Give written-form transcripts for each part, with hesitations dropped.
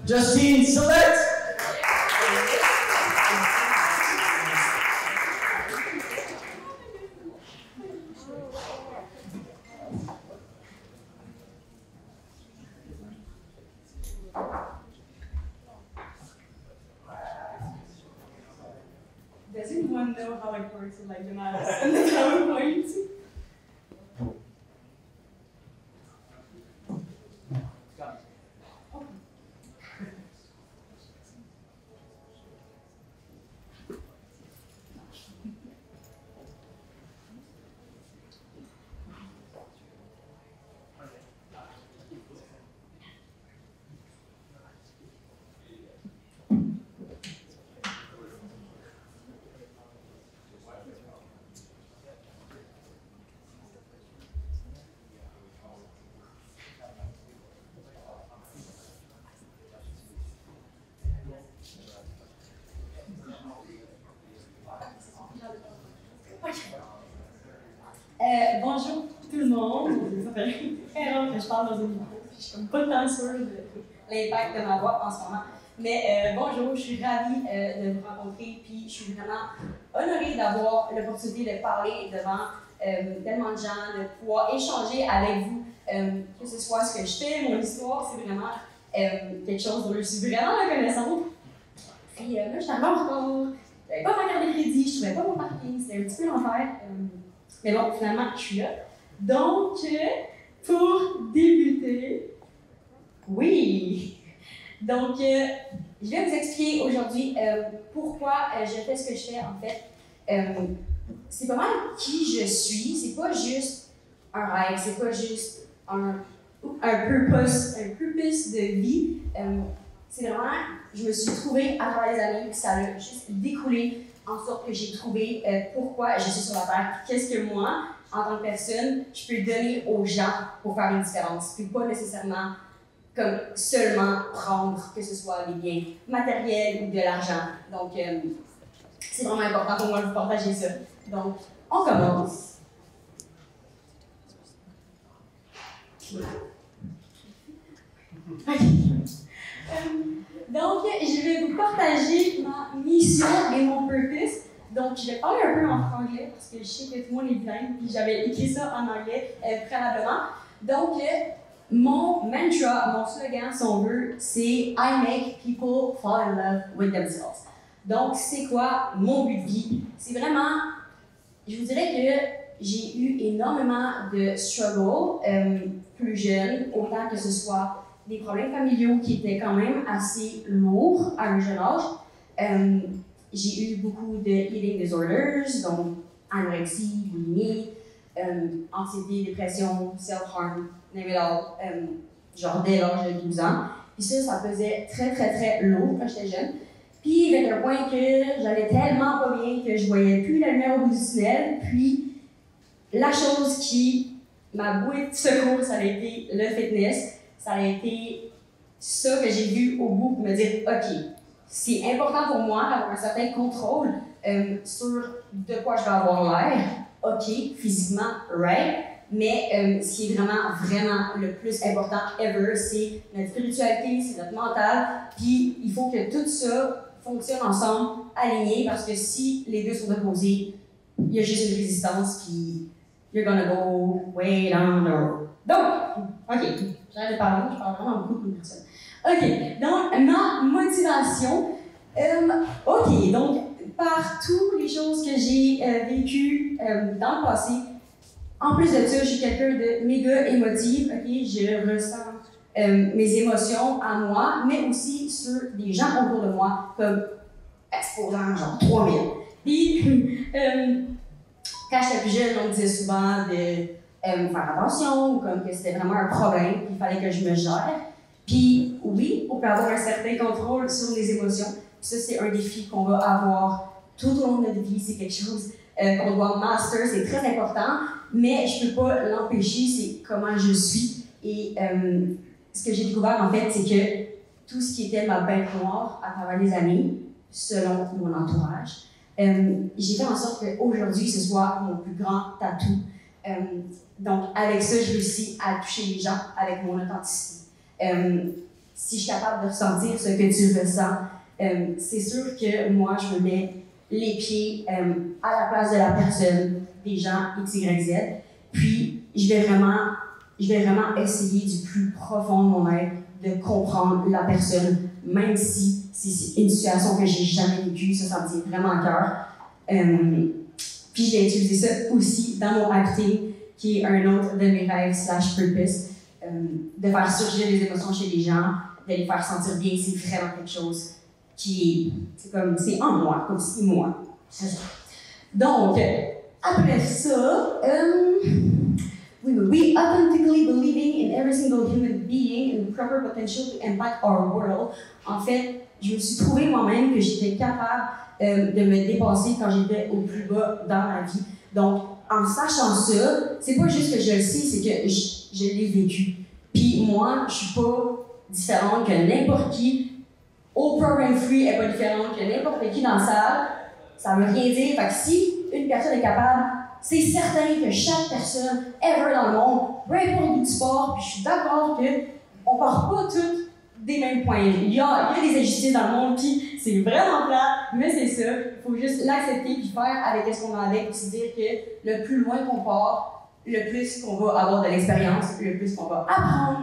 Justine Select. Does anyone know how it works with like the mouse and the PowerPoint? Bonjour tout le monde. Ça fait très longtemps que je parle dans une vidéo. Je suis comme pas tant sûre de l'impact de ma voix en ce moment. Mais bonjour, je suis ravie de vous rencontrer. Puis je suis vraiment honorée d'avoir l'opportunité de parler devant tellement de gens, de pouvoir échanger avec vous, que ce soit ce que je fais, mon histoire, c'est vraiment quelque chose dont je suis vraiment reconnaissante. Puis là, je suis arrivée en retard. J'avais pas ma carte de crédit, je trouvais pas mon parking, c'était un petit peu l'enfer. Mais bon, finalement, je suis là. Donc, pour débuter, oui! Donc, je vais vous expliquer aujourd'hui pourquoi je fais ce que je fais, en fait. C'est pas mal qui je suis, c'est pas juste un rêve, c'est pas juste un purpose de vie. C'est vraiment, je me suis trouvée à travers les années, puis ça a juste découlé en sorte que j'ai trouvé pourquoi je suis sur la Terre, qu'est-ce que moi, en tant que personne, je peux donner aux gens pour faire une différence, puis pas nécessairement comme seulement prendre, que ce soit des biens matériels ou de l'argent. Donc, c'est vraiment important pour moi de vous partager ça. Donc, on commence. Donc, je vais vous partager ma mission et mon purpose. Donc, je vais parler un peu en anglais parce que je sais que tout le monde est bilingue, puis j'avais écrit ça en anglais préalablement. Donc, mon mantra, mon slogan, si on veut, c'est I make people fall in love with themselves. Donc, c'est quoi mon but de vie? C'est vraiment, je vous dirais que j'ai eu énormément de struggles plus jeune, autant que ce soit des problèmes familiaux qui étaient quand même assez lourds à un jeune âge. J'ai eu beaucoup de eating disorders, donc anorexie, boulimie, anxiété, dépression, self-harm, name it all, genre dès l'âge de 12 ans. Puis ça pesait très, très, très lourd quand j'étais jeune. Puis, avec un point que j'allais tellement pas bien que je voyais plus la lumière au bout du tunnel. Puis, la chose qui m'a bouée de secours, ça a été le fitness. Ça a été ça que j'ai vu au bout pour me dire, OK, c'est important pour moi d'avoir un certain contrôle sur de quoi je vais avoir l'air. OK, physiquement, right. Mais ce qui est vraiment, vraiment le plus important ever, c'est notre spiritualité, c'est notre mental. Puis il faut que tout ça fonctionne ensemble, aligné, parce que si les deux sont opposés, il y a juste une résistance, puis you're gonna go way down the road. Donc, OK, j'arrête de parler, je parle vraiment beaucoup de personnes. OK, donc ma motivation. OK, donc par toutes les choses que j'ai vécues dans le passé, en plus de ça, je suis quelqu'un de méga émotive. OK, je ressens mes émotions à moi, mais aussi sur des gens autour de moi, comme exposant genre 3000. Puis, quand j'étais plus jeune, on me disait souvent de faire attention, ou comme que c'était vraiment un problème, qu'il fallait que je me gère. Puis oui, on peut avoir un certain contrôle sur les émotions. Puis ça, c'est un défi qu'on va avoir tout au long de notre vie. C'est quelque chose qu'on doit master, c'est très important. Mais je peux pas l'empêcher, c'est comment je suis. Et ce que j'ai découvert, en fait, c'est que tout ce qui était ma bête noire à travers les années, selon mon entourage, j'ai fait en sorte qu'aujourd'hui, ce soit mon plus grand tatou. Donc, avec ça, je réussis à toucher les gens avec mon authenticité. si je suis capable de ressentir ce que tu ressens, c'est sûr que moi, je me mets les pieds à la place de la personne, des gens X, Y, Z, puis je vais vraiment essayer du plus profond de mon être de comprendre la personne, même si c'est une situation que j'ai jamais vécue, ça me tient vraiment à cœur. Puis je vais utiliser ça aussi dans mon acting, qui est un autre de mes rêves / purpose, de faire surgir les émotions chez les gens, de les faire sentir bien, c'est vraiment quelque chose qui est, c'est en moi, comme si moi. C'est ça. Donc, après ça, we authentically believing in every single human being and the proper potential to impact our world. En fait, je me suis trouvé moi-même que j'étais capable de me dépasser quand j'étais au plus bas dans ma vie. Donc, en sachant ça, c'est pas juste que je le sais, c'est que je l'ai vécu. Puis moi, je suis pas différente que n'importe qui. Oprah Winfrey est pas différente que n'importe qui dans la salle. Ça veut rien dire. Fait que si une personne est capable, c'est certain que chaque personne ever dans le monde, peu importe d'où tu pars, puis je suis d'accord qu'on part pas toutes des mêmes points. Il y a des injustices dans le monde, puis c'est vraiment plat, mais c'est ça. Il faut juste l'accepter puis faire avec ce qu'on a avec, puis se dire que le plus loin qu'on part, le plus qu'on va avoir de l'expérience, le plus qu'on va apprendre.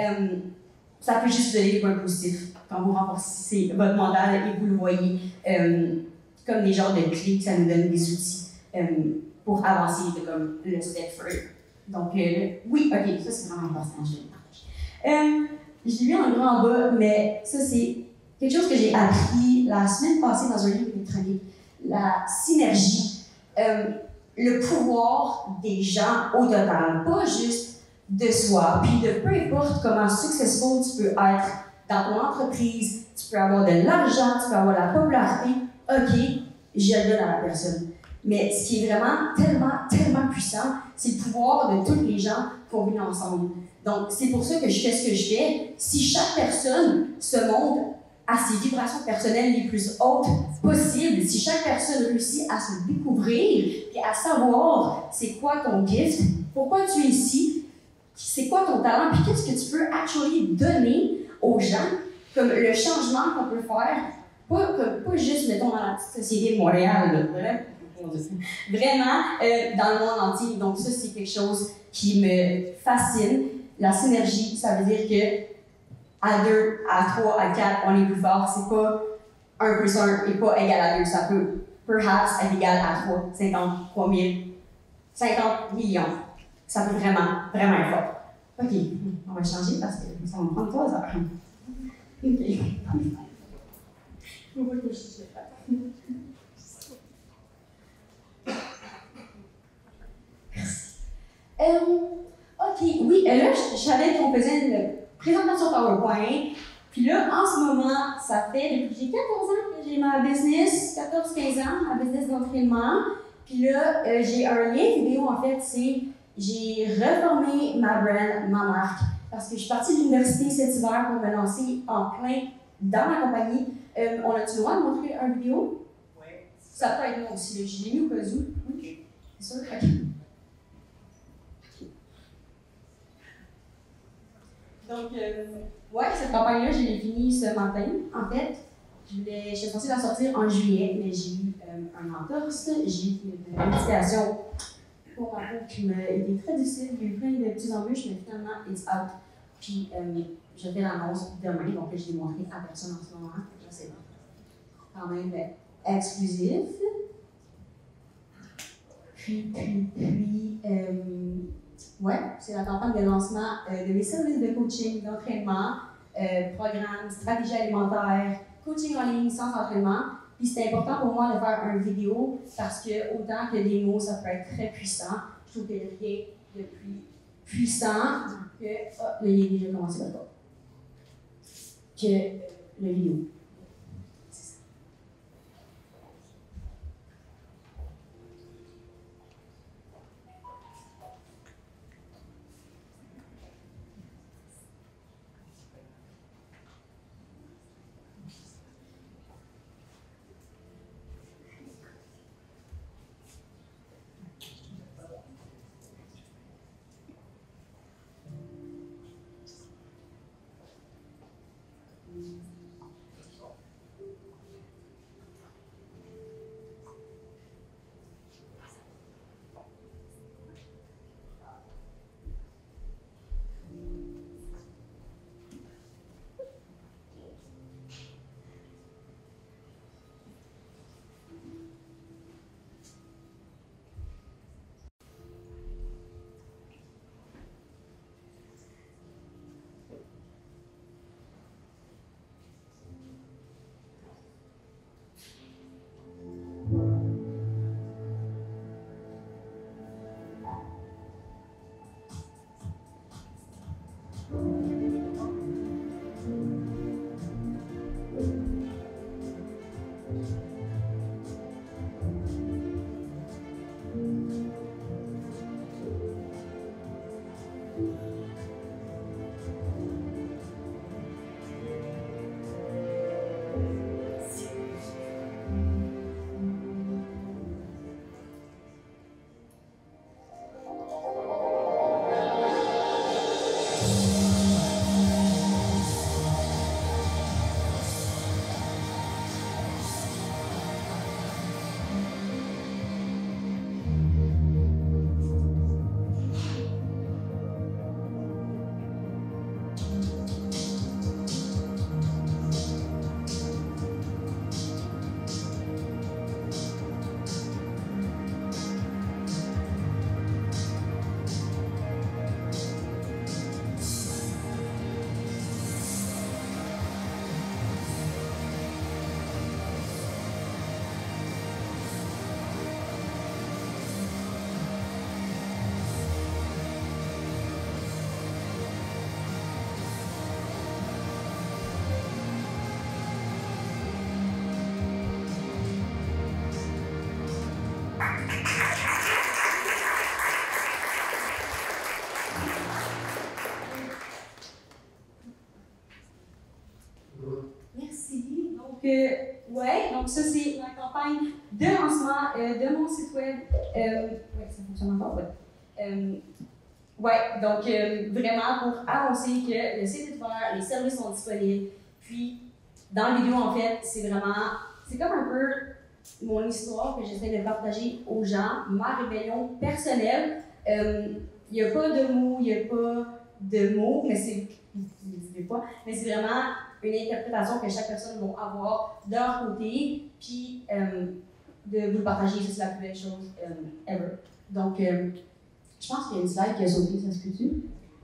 Ça peut juste vous donner des points positifs quand vous renforcez votre mental et vous le voyez comme des genres de clés que ça nous donne des outils pour avancer comme le step further. Donc, oui, ok, ça c'est vraiment important, je vais le partager. Je l'ai mis en grand en bas, mais ça c'est quelque chose que j'ai appris la semaine passée dans un livre électronique. La synergie, le pouvoir des gens au total, pas juste de soi, puis de peu importe comment successful tu peux être dans ton entreprise, tu peux avoir de l'argent, tu peux avoir la popularité, ok, je le donne à la personne. Mais ce qui est vraiment tellement puissant, c'est le pouvoir de tous les gens combinés ensemble. Donc, c'est pour ça que je fais ce que je fais. Si chaque personne se monte à ses vibrations personnelles les plus hautes possibles, si chaque personne réussit à se découvrir et à savoir c'est quoi ton gift, pourquoi tu es ici, c'est quoi ton talent, puis qu'est-ce que tu peux actually donner aux gens, comme le changement qu'on peut faire, pas juste, mettons, dans la petite société de Montréal, vraiment dans le monde entier. Donc ça, c'est quelque chose qui me fascine. La synergie, ça veut dire que à 2, à 3, à 4, on est plus fort. C'est pas 1 plus 1 n'est pas égal à 2. Ça peut, perhaps, être égal à 3, 53 000, 50 millions. Ça peut vraiment être fort. OK, on va changer parce que ça va me prendre 3 heures. OK. On va que je OK, oui, là, je savais qu'on faisait une présentation PowerPoint. Puis là, en ce moment, ça fait depuis que j'ai 14 ans que j'ai ma business, 14-15 ans, ma business d'entraînement. Puis là, j'ai un lien vidéo, en fait, c'est j'ai reformé ma brand, ma marque, parce que je suis partie de l'université cet hiver pour me lancer en plein dans ma compagnie. On a-tu le droit de montrer une vidéo? Oui. Ça peut être moi aussi, là. Je l'ai mis au cas où. Oui. C'est sûr? OK. Donc, ouais, cette campagne-là, je l'ai finie ce matin. En fait, j'étais censée la sortir en juillet, mais j'ai eu un entorse. J'ai eu une médication pour ma peau qui m'a été très difficile. Il y a eu plein de petites embûches, mais finalement, it's out. Puis, je fais l'annonce demain, donc je l'ai montré à personne en ce moment. C'est quand même exclusif. Puis, ouais, c'est la campagne de lancement de mes services de coaching, d'entraînement, programme, stratégie alimentaire, coaching en ligne sans entraînement. Puis c'est important pour moi de faire une vidéo parce que autant que des mots, ça peut être très puissant. Je trouve qu'il n'y a rien de plus puissant que. Ah, là, il est déjà commencé d'accord. Que la vidéo. ouais, donc ça c'est ma campagne de lancement de mon site web. Ouais, ça fonctionne encore, ouais. Ouais, donc vraiment pour annoncer que le site est ouvert, les services sont disponibles. Puis, dans la vidéo, en fait, c'est comme un peu mon histoire que j'essaie de partager aux gens, ma rébellion personnelle. Il n'y a pas de mots, il n'y a pas de mots, mais c'est vraiment une interprétation que chaque personne va avoir de leur côté, puis de vous le partager, ça c'est la plus belle chose ever. Donc, je pense qu'il y a une slide qui a sauté, ça se peut-tu?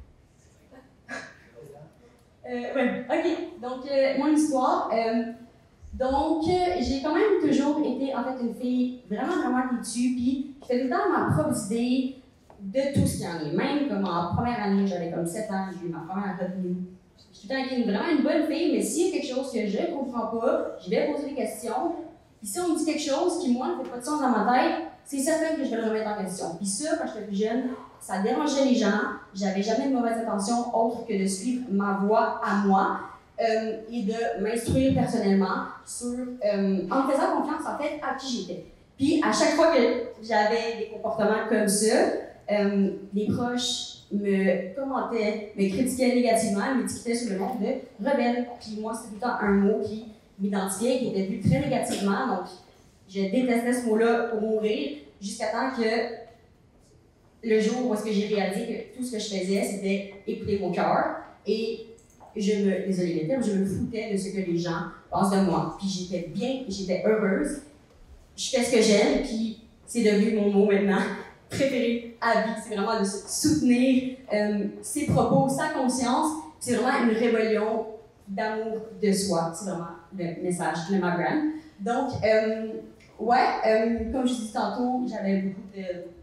Ouais, ok. Donc, mon histoire. J'ai quand même toujours été, en fait, une fille vraiment têtue, puis je faisais tout le temps ma propre idée de tout ce qu'il y en a. Même comme en première année, j'avais comme 7 ans, j'ai eu ma première retenue. Je suis tout le temps vraiment une bonne fille, mais s'il y a quelque chose que je ne comprends pas, je vais poser des questions. Puis si on me dit quelque chose qui, moi, ne fait pas de sens dans ma tête, c'est certain que je vais le remettre en question. Puis ça, quand j'étais plus jeune, ça dérangeait les gens. J'avais jamais de mauvaise intention autre que de suivre ma voie à moi et de m'instruire personnellement sur, en me faisant confiance, en fait, à qui j'étais. Puis à chaque fois que j'avais des comportements comme ça, les proches me commentaient, me critiquaient négativement, m'étiquetaient sur le nom de rebelle. Puis moi, c'était tout le temps un mot qui m'identifiait, qui était vu très négativement. Donc, je détestais ce mot-là pour mourir, jusqu'à temps que le jour où j'ai réalisé que tout ce que je faisais, c'était écouter mon cœur. Et désolé les termes, je me foutais de ce que les gens pensent de moi. Puis j'étais bien, j'étais heureuse. Je fais ce que j'aime, puis c'est devenu mon mot maintenant préféré à vie. C'est vraiment de soutenir ses propos, sa conscience. C'est vraiment une rébellion d'amour de soi. C'est vraiment le message de ma brand. Donc, comme je disais tantôt, j'avais beaucoup de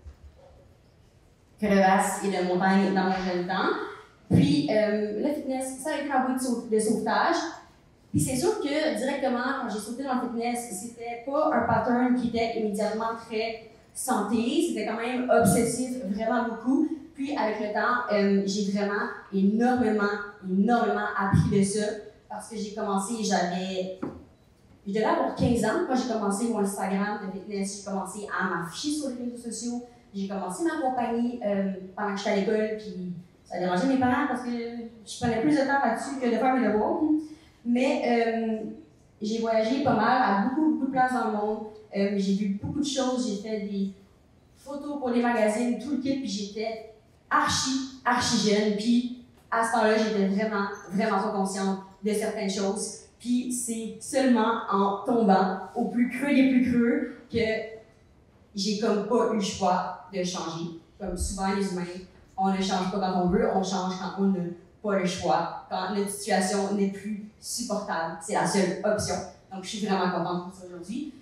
crevasses et de montagnes dans mon jeune temps. Puis, le fitness, ça a été ma bouée de sauvetage. Puis c'est sûr que directement, quand j'ai sauté dans le fitness, c'était pas un pattern qui était immédiatement très santé, c'était quand même obsessif vraiment beaucoup. Puis avec le temps, j'ai vraiment énormément appris de ça parce que j'ai commencé, je devais avoir 15 ans quand j'ai commencé mon Instagram de fitness, j'ai commencé à m'afficher sur les réseaux sociaux, j'ai commencé ma compagnie pendant que j'étais à l'école, puis ça dérangeait mes parents parce que je prenais plus de temps là-dessus que de faire mes devoirs. Mais j'ai voyagé pas mal à beaucoup de places dans le monde. J'ai vu beaucoup de choses. J'ai fait des photos pour les magazines, tout le kit. Puis j'étais archi jeune. Puis à ce temps-là, j'étais vraiment pas consciente de certaines choses. Puis c'est seulement en tombant au plus creux des plus creux que j'ai comme pas eu le choix de changer. Comme souvent les humains, on ne change pas quand on veut, on change quand on n'a pas le choix, quand notre situation n'est plus supportable. C'est la seule option. Donc, je suis vraiment contente pour ça aujourd'hui.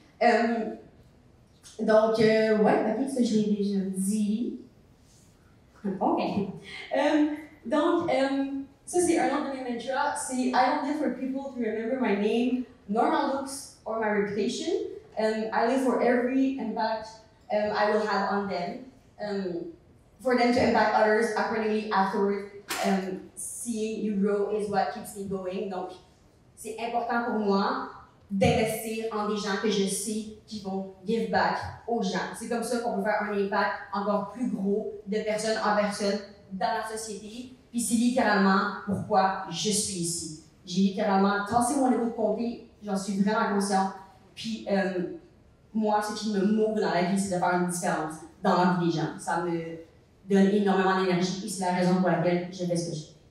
Ok, ça, je l'ai déjà dit. OK. Ça, c'est un autre de mes mantras. C'est I don't live for people to remember my name, nor my looks or my reputation. I live for every impact I will have on them. For them to impact others accordingly afterward. Seeing you grow is what keeps me going. Donc, c'est important pour moi d'investir en des gens que je sais qui vont give back aux gens. C'est comme ça qu'on peut faire un impact encore plus gros de personne en personne dans la société. Puis c'est littéralement pourquoi je suis ici. J'ai littéralement tassé mon ego de côté, j'en suis vraiment consciente. Puis moi, ce qui me move dans la vie, c'est de faire une différence dans la vie des gens. Ça me donne énormément d'énergie et c'est la raison pour laquelle je fais ce que je fais.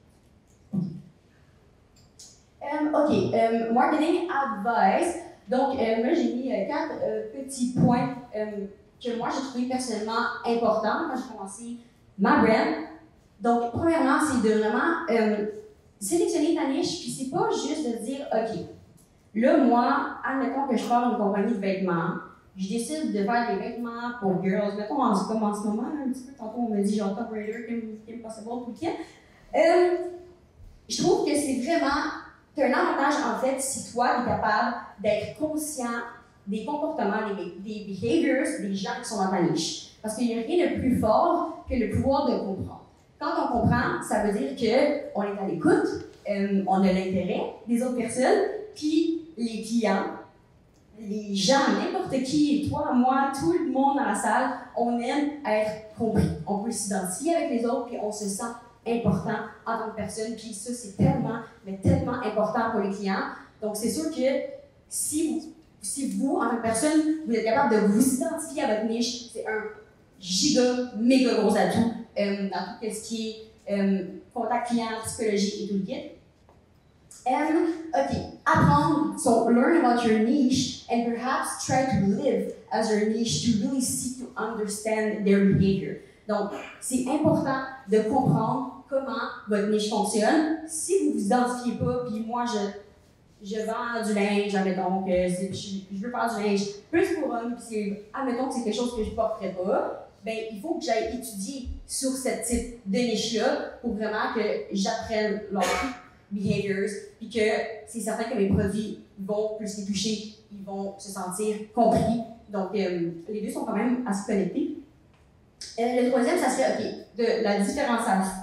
Marketing advice. Donc, moi, j'ai mis 4 petits points que moi, j'ai trouvé personnellement importants quand j'ai commencé ma brand. Donc, premièrement, c'est de vraiment sélectionner ta niche, puis c'est pas juste de dire, OK, là, moi, admettons que je pars une compagnie de vêtements, je décide de faire des vêtements pour girls, mettons comme en ce moment, un petit peu, tantôt on me dit genre Top Raider, Kim Possible, tout le kit. Je trouve que c'est vraiment, t'as un avantage en fait si toi, tu es capable d'être conscient des comportements, des behaviors des gens qui sont dans ta niche. Parce qu'il n'y a rien de plus fort que le pouvoir de comprendre. Quand on comprend, ça veut dire qu'on est à l'écoute, on a l'intérêt des autres personnes, puis les clients, les gens, n'importe qui, toi, moi, tout le monde dans la salle, on aime être compris. On peut s'identifier avec les autres, puis on se sent important en tant que personne. Puis ça, c'est tellement, mais tellement important pour les clients. Donc, c'est sûr que si vous, en tant que personne, vous êtes capable de vous identifier à votre niche, c'est un giga, méga gros atout dans tout ce qui est contact client, psychologie et tout le kit. OK, apprendre, so learn about your niche and perhaps try to live as your niche to really seek to understand their behavior. Donc, c'est important de comprendre comment votre niche fonctionne. Si vous vous identifiez pas, puis moi, je vends du linge, admettons que je veux faire du linge plus pour hommes, puis admettons que c'est quelque chose que je porterais pas, ben il faut que j'aille étudier sur ce type de niche-là pour vraiment que j'apprenne leur behaviors, puis que c'est certain que mes produits vont plus les toucher, ils vont se sentir compris. Donc, les deux sont quand même assez connectés. Le troisième, ça serait, OK, de la différenciation.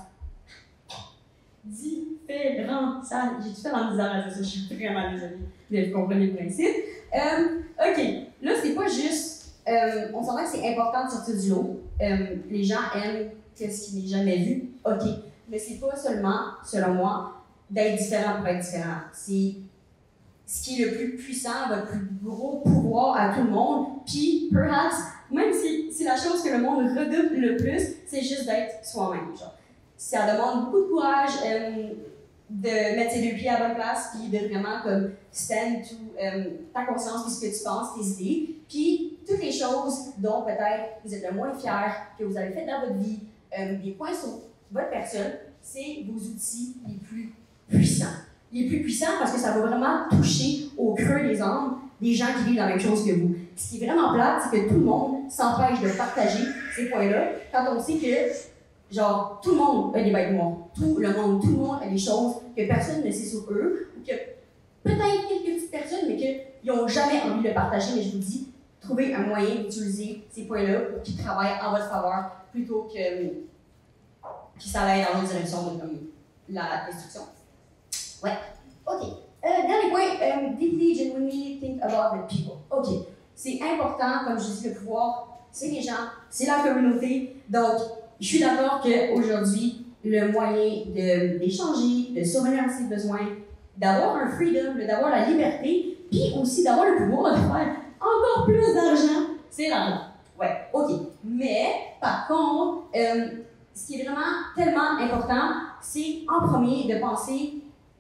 Différenciation. J'ai tout fait dans misère à dire ça, je suis vraiment désolée, mais vous comprenez le principe. OK, là, c'est pas juste, on s'entend que c'est important de sortir du lot. Les gens aiment ce qui n'est jamais vu, OK, mais c'est pas seulement, selon moi, d'être différent pour être différent. C'est ce qui est le plus puissant, votre plus gros pouvoir à tout le monde. Puis, perhaps, même si c'est la chose que le monde redoute le plus, c'est juste d'être soi-même. Genre. Ça demande beaucoup de courage de mettre ses deux pieds à la bonne place, puis de vraiment comme stand to ta conscience, puis ce que tu penses, tes idées. Puis, toutes les choses dont peut-être vous êtes le moins fier, que vous avez fait dans votre vie, des points sur votre personne, c'est vos outils les plus puissants. Il est plus puissant parce que ça va vraiment toucher au creux des âmes des gens qui vivent la même chose que vous. Ce qui est vraiment plate, c'est que tout le monde s'empêche de partager ces points-là quand on sait que, genre, tout le monde a des bêtes noires. Tout le monde a des choses que personne ne sait sur eux, ou que peut-être quelques petites personnes, mais qu'ils n'ont jamais envie de le partager. Mais je vous dis, trouvez un moyen d'utiliser ces points-là pour qu'ils travaillent en votre faveur plutôt que ça aille dans l'autre direction de la destruction. Ouais. OK. Dernier point, deeply, genuinely think about the people. OK. C'est important, comme je dis, le pouvoir, c'est les gens, c'est la communauté. Donc, je suis d'accord qu'aujourd'hui, le moyen d'échanger, de survenir à ses besoins, d'avoir un freedom, d'avoir la liberté, puis aussi d'avoir le pouvoir de faire encore plus d'argent, c'est l'argent. Ouais, OK. Mais, par contre, ce qui est vraiment tellement important, c'est en premier de penser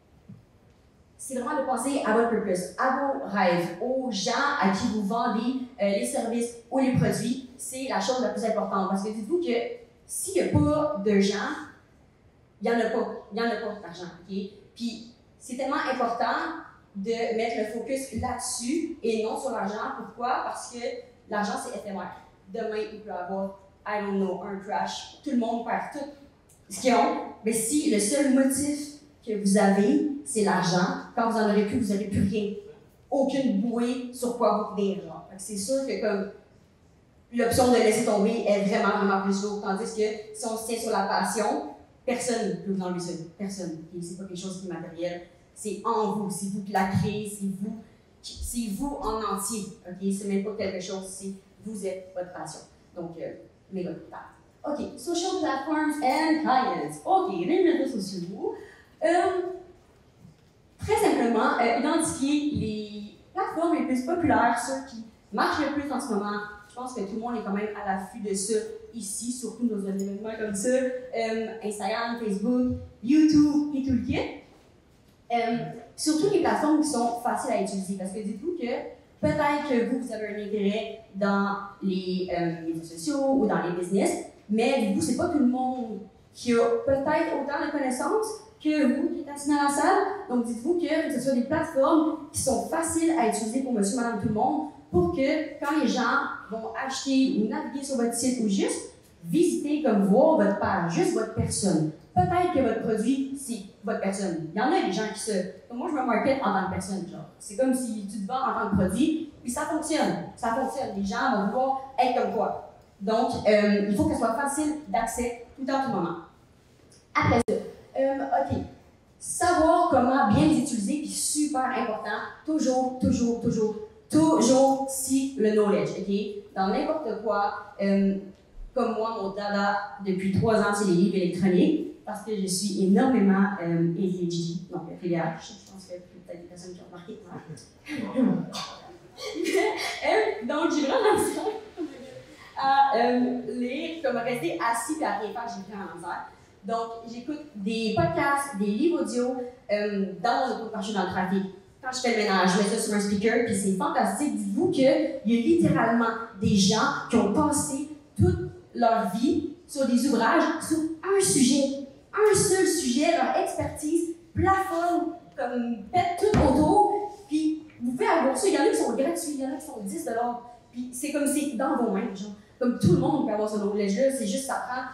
à votre purpose, à vos rêves, aux gens à qui vous vendez les services ou les produits. C'est la chose la plus importante. Parce que dites-vous que s'il n'y a pas de gens, il n'y en a pas. Il n'y en a pas d'argent. Okay? Puis c'est tellement important de mettre le focus là-dessus et non sur l'argent. Pourquoi? Parce que l'argent, c'est éphémère. Demain, il peut y avoir, I don't know, un crash. Tout le monde perd tout ce qu'ils ont. Mais si le seul motif que vous avez, c'est l'argent, quand vous en aurez plus, vous n'aurez plus rien. Aucune bouée sur quoi vous tenir. C'est sûr que comme l'option de laisser tomber est vraiment, vraiment plus lourde. Tandis que si on se tient sur la passion, personne ne peut vous enlever ça. Personne. Okay? C'est pas quelque chose qui est matériel. C'est en vous. C'est vous qui la créez. C'est vous en entier. Okay? C'est même pas quelque chose. C'est vous êtes votre passion. Donc, méga important. OK. Social platforms and clients. OK. Les réseaux sociaux. Très simplement, identifier les plateformes les plus populaires, ceux qui marchent le plus en ce moment. Je pense que tout le monde est quand même à l'affût de ça ici, surtout dans un événement comme ça. Instagram, Facebook, YouTube et tout le kit. Surtout les plateformes qui sont faciles à utiliser. Parce que dites-vous que peut-être que vous avez un intérêt dans les réseaux sociaux ou dans les business, mais dites-vous, c'est pas tout le monde qui a peut-être autant de connaissances que vous qui êtes assis dans la salle. Donc, dites-vous que ce soit des plateformes qui sont faciles à utiliser pour monsieur, madame, tout le monde, pour que quand les gens vont acheter ou naviguer sur votre site ou juste visiter, comme voir votre page, juste votre personne. Peut-être que votre produit, c'est votre personne. Il y en a des gens qui se... Comme moi, je me market en tant que personne, genre. C'est comme si tu te vends en tant que produit, puis ça fonctionne. Ça fonctionne. Les gens vont vouloir être comme toi. Donc, il faut que ce soit facile d'accès tout en tout moment. Après ça, OK. Savoir comment bien les utiliser, puis super super important. Toujours seek le knowledge, OK? Dans n'importe quoi, comme moi, mon dada, depuis 3 ans, c'est les livres électroniques, parce que je suis énormément ADHD, donc TDAH, je pense que peut-être des personnes qui ont remarqué. Donc, j'ai vraiment besoin à lire, comme rester assis et à rien faire, j'ai vraiment misère. Donc, j'écoute des podcasts, des livres audio dans mon auto quand je suis dans le trafic. Quand je fais le ménage, je mets ça sur un speaker, puis c'est fantastique. Dites-vous qu'il y a littéralement des gens qui ont passé toute leur vie sur des ouvrages, sur un sujet, un seul sujet, leur expertise plafonne, comme pète tout autour, puis vous pouvez avoir ça. Il y en a qui sont gratuits, il y en a qui sont 10 $, puis c'est comme c'est dans vos mains, genre. Comme tout le monde peut avoir ce knowledge-là, c'est juste ça prend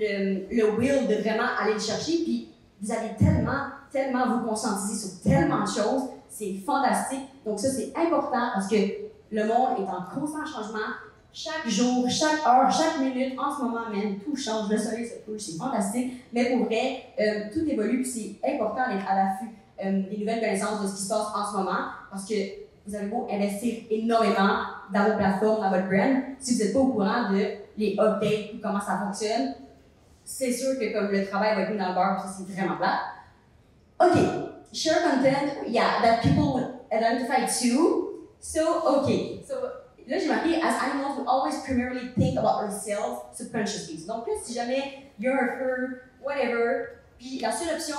le will de vraiment aller le chercher, puis vous allez tellement vous conscientiser sur tellement de choses, c'est fantastique. Donc ça, c'est important parce que le monde est en constant changement. Chaque jour, chaque heure, chaque minute, en ce moment même, tout change. Le soleil se couche, c'est fantastique. Mais pour vrai, tout évolue, puis c'est important d'être à l'affût des nouvelles connaissances de ce qui se passe en ce moment parce que vous avez beau investir énormément dans vos plateformes, dans votre brand, si vous n'êtes pas au courant de les updates ou comment ça fonctionne, c'est sûr que comme le travail va être mis dans le beurre, ça c'est vraiment plat. OK, share content, yeah, that people would identify too. So, OK, so là j'ai marqué, as animals we always primarily think about ourselves subconsciously. Donc là, si jamais il y a un feu, whatever, puis la seule option,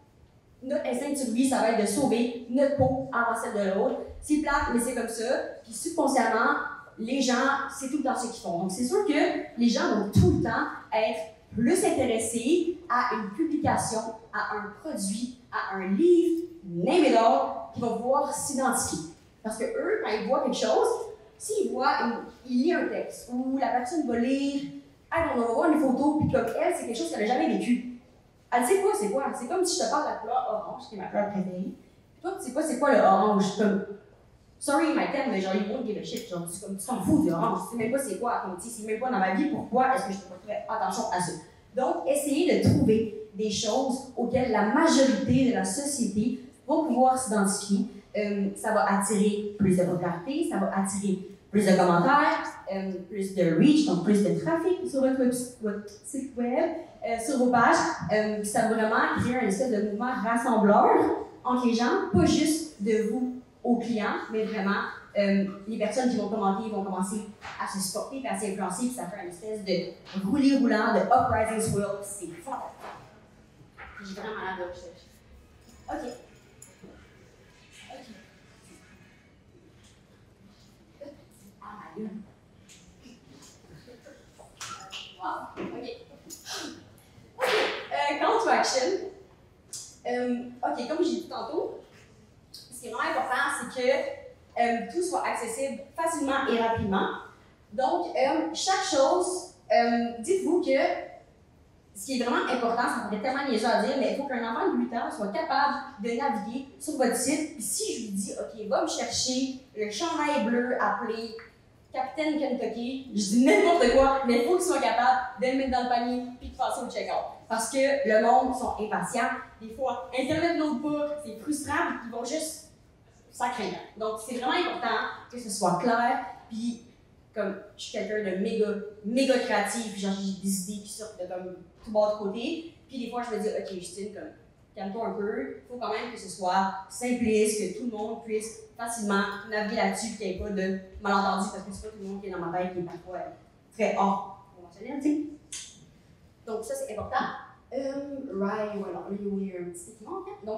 notre instinct de survie, ça va être de sauver notre peau avant celle de l'autre. C'est plate, mais c'est comme ça. Puis subconsciemment, les gens, c'est tout le temps ce qu'ils font. Donc c'est sûr que les gens vont tout le temps être plus intéressés à une publication, à un produit, à un livre, name it all, qu'ils vont pouvoir s'identifier. Parce que eux, quand ils voient quelque chose, s'ils voient, ils lisent un texte, ou la personne va lire, on va voir une photo, puis comme elle, c'est quelque chose qu'elle n'a jamais vécu. Elle sait quoi, c'est quoi? C'est comme si je te parle de la couleur orange, qui est ma couleur préférée. Toi, tu sais pas c'est quoi le orange? Comme, sorry, my terme, mais genre, ils won't give a shit. Genre, tu t'en fous du orange. Tu sais même pas c'est quoi. Comme, tu sais même pas dans ma vie, pourquoi est-ce que je ferais attention à ça? Donc, essayez de trouver des choses auxquelles la majorité de la société va pouvoir s'identifier. Ça va attirer plus de popularité, ça va attirer plus de commentaires, plus de reach, donc plus de trafic sur votre site web, sur vos pages. Ça va vraiment créer un espèce de mouvement rassembleur entre les gens, pas juste de vous aux clients, mais vraiment les personnes qui vont commenter vont commencer à se supporter et à s'influencer, puis ça fait une espèce de roulis roulant, de uprising swirl, c'est fantastique. J'ai vraiment hâte de recherche. OK. Wow, OK. Call to action. OK, comme j'ai dit tantôt, ce qui est vraiment important, c'est que tout soit accessible facilement et rapidement. Donc, chaque chose, dites-vous que ce qui est vraiment important, ça paraît tellement niaiseux à dire, mais il faut qu'un enfant de 8 ans soit capable de naviguer sur votre site. Puis si je vous dis, OK, va me chercher le chandail bleu appelé Captain Kentucky, je dis n'importe quoi, mais il faut qu'ils soient capables de le mettre dans le panier puis de passer au check-out. Parce que le monde sont impatients. Des fois, Internet n'ouvre pas, c'est frustrant, puis ils vont juste sacrer. Donc, c'est vraiment important que ce soit clair, puis comme je suis quelqu'un de méga créatif, genre j'ai des idées qui sortent de comme tout bas de côté, puis des fois je me dis, OK, Justine, comme calme-toi un peu, il faut quand même que ce soit simpliste, que tout le monde puisse facilement naviguer là-dessus, qu'il n'y ait pas de malentendu, parce que c'est pas tout le monde qui est dans ma tête qui est parfois très hors conventionnel, tu sais. Donc ça, c'est important. Right, voilà, là, il y a un petit truc qui manque. Donc,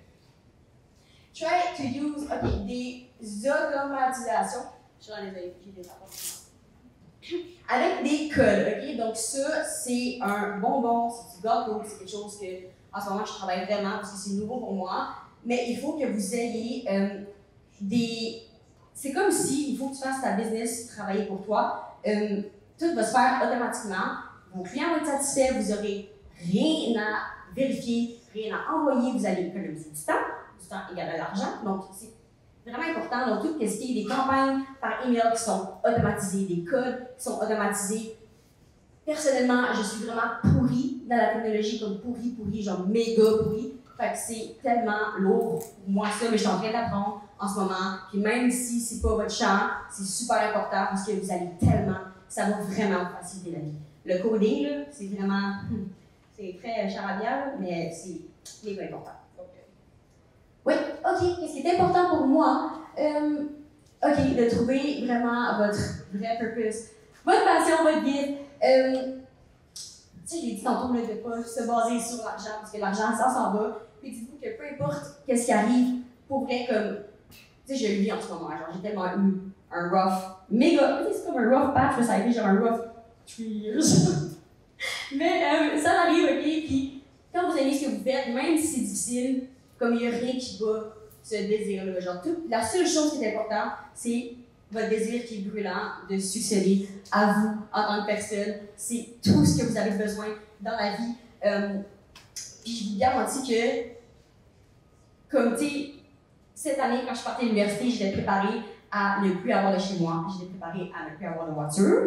try to use, OK, des automatisations. Je suis dans les oreilles, j'ai des rapports. Avec des codes, OK? Donc ça, c'est un bonbon, c'est du gâteau, c'est quelque chose que, en ce moment, je travaille vraiment parce que c'est nouveau pour moi. Mais il faut que vous ayez des... C'est comme si il faut que tu fasses ta business travailler pour toi. Tout va se faire automatiquement. Vos clients vont être satisfaits, vous n'aurez rien à vérifier, rien à envoyer, vous allez économiser du temps égale à l'argent. Donc, c'est vraiment important. Donc, tout ce qui est des campagnes par email qui sont automatisées, des codes qui sont automatisés. Personnellement, je suis vraiment pourrie dans la technologie, comme pourrie, genre méga pourrie. Fait que c'est tellement lourd pour moi ça, mais je suis en train d'apprendre en ce moment. Puis même si c'est pas votre champ, c'est super important parce que vous allez tellement, ça va vraiment vous faciliter la vie. Le coding, là, c'est vraiment, c'est très charabia, mais c'est méga important. Donc, oui, ok, qu'est-ce qui est important pour moi? Ok, de trouver vraiment votre vrai purpose, votre passion, votre guide. Tu sais, j'ai dit tantôt là, de ne pas se baser sur l'argent, parce que l'argent, ça s'en va. Puis dites-vous que peu importe qu'est-ce qui arrive, pour vrai, comme, tu sais, je le vis en ce moment, genre, j'ai tellement eu un rough, méga, tu sais, c'est comme un rough patch, mais ça a été genre un rough 3 years. Mais ça arrive, ok, puis quand vous aimez ce que vous faites, même si c'est difficile, comme il n'y a rien qui bat ce désir-là, genre, la seule chose qui est importante, c'est votre désir qui est brûlant de succéder à vous en tant que personne. C'est tout ce que vous avez besoin dans la vie. Puis je vous garantis que, comme tu sais, cette année, quand je partais à l'université, j'étais préparée à ne plus avoir de chez moi, j'étais préparée à ne plus avoir de voiture.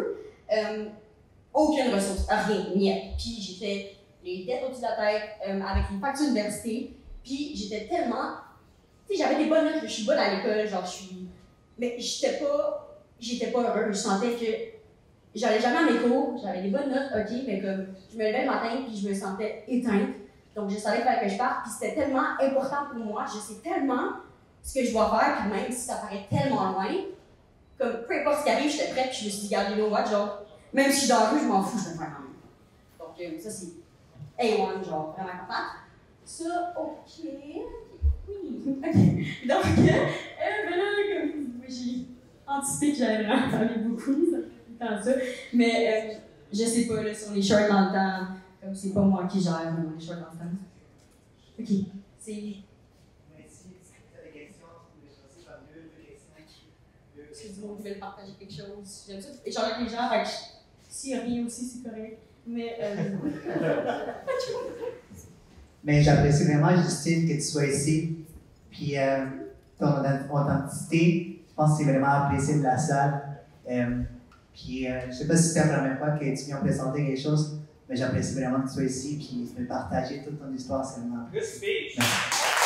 Aucune ressource, rien, niet. Puis j'étais les têtes au-dessus de la tête avec une facture d'université. Puis j'étais tellement. Tu sais, j'avais des bonnes notes, je suis bonne à l'école, genre je suis. Mais j'étais pas heureuse. Je sentais que j'allais jamais à mes cours, j'avais des bonnes notes, ok, mais comme je me levais le matin puis je me sentais éteinte. Donc je savais qu'il fallait que je parte, puis c'était tellement important pour moi, je sais tellement ce que je dois faire, puis même si ça paraît tellement loin, comme peu importe ce qui arrive, j'étais prête, puis je me suis dit, regardez, no what, genre, même si je suis dans la rue, je m'en fous, je vais le faire quand même. Donc ça c'est A1, genre, vraiment important. Ça, ok. Oui. Ok. Donc, ben là, comme j'ai anticipé que j'allais vraiment parler beaucoup, ça fait tout le temps ça. Mais je sais pas, là, sur les shorts dans le temps, comme c'est pas moi qui gère vraiment les shorts dans le temps. Ok. C'est. Mais si tu as des questions, tu peux les choisir par deux questions. Si du monde veut partager quelque chose, j'aime ça. Échanger avec les gens, fait que s'il y a rien aussi, c'est correct. Mais. Mais j'apprécie vraiment, Justine, que tu sois ici. Puis ton authenticité, je pense que c'est vraiment apprécié de la salle. Puis je sais pas si c'était la première fois que tu viens présenter quelque chose, mais j'apprécie vraiment que tu sois ici puis de partager toute ton histoire. C'est vraiment. Good speech.